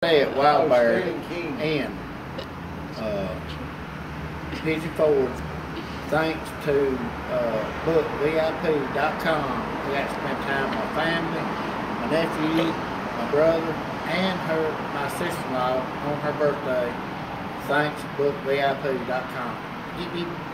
Stay at Wildberry Stan King. Inn, Pigeon Forge. Thanks to bookvip.com. I got to spend time with my family, my nephew, my brother, and my sister-in-law on her birthday. Thanks bookvip.com. Beep, beep.